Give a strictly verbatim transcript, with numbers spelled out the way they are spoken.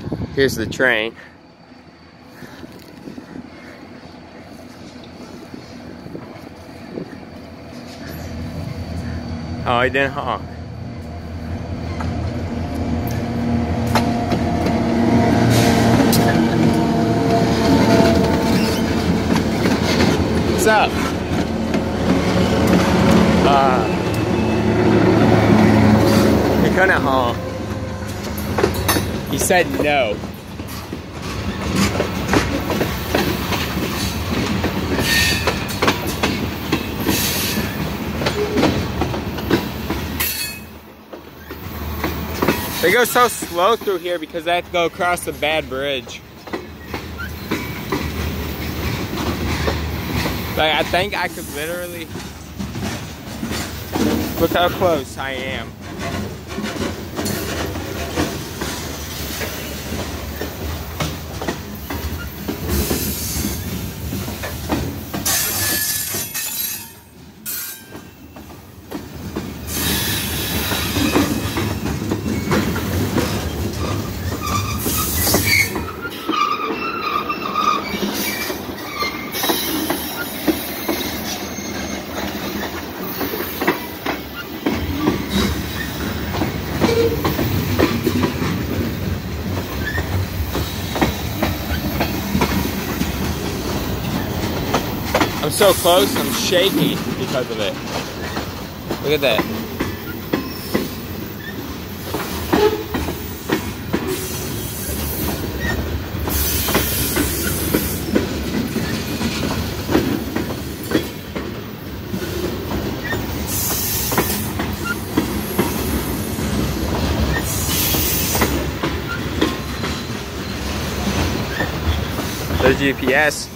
Here's the train. Oh, he didn't honk. What's up? Uh, he couldn't honk. He said no. They go so slow through here because they have to go across a bad bridge. Like, I think I could literally... Look how close I am. I'm so close, I'm shaking because of it. Look at that. The G P S.